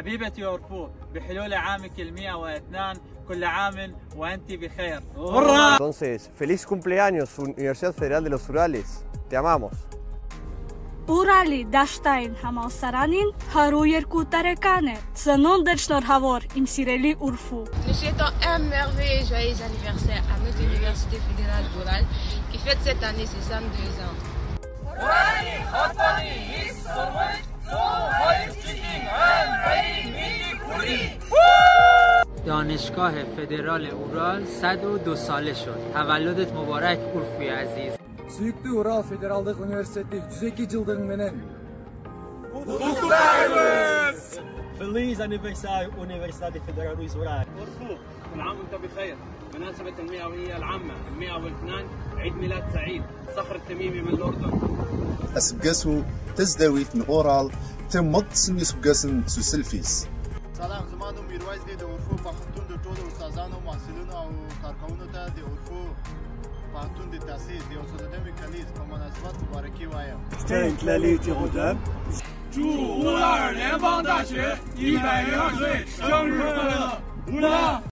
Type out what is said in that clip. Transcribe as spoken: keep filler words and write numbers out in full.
حبيبتي أورفو، بحلول عامك المئة واثنان كل عام وأنت بخير. Entonces, feliz cumpleaños, Universidad Federal de los Urales. Te amamos. Ուրալի դաշտային համալսարանին հարյուր երկու տարեկան է։ Ծնունդդ շնորհավոր, իմ սիրելի Ուրֆու։ Nous souhaitons un merveilleux joyeux anniversaire à notre Université fédérale d'Oural qui fête cette année ses soixante-deux ans. دانشگاه فدرال اورال صد و دو ساله شد. تولدت مبارک Urfuy عزیز. Suyuklu Ural Federaldık Üniversitesi yüz iki yıldığın menen. Kutlarız! Feliz aniversário Universidade Federal Luiz Ural. أورفو كل عام وأنت بخير. بمناسبة المئوية العامة المئة واثنان عيد ميلاد سعيد. صخر التميمي من الأردن. أسبقسو تزدويت من أورال تمض سني سبقسن سوسلفيس. سلام زمانو میرویس دی د اورفو پښتون د ټولو استادانو محصلینو او کارکونکو ته د اورفو پښتون د تاسیس د اوسودمي کلیز په مناسبت مبارکي وایم. Tänk lite Rodem. 祝乌拉尔联邦大学一百零二岁生日快乐！乌拉！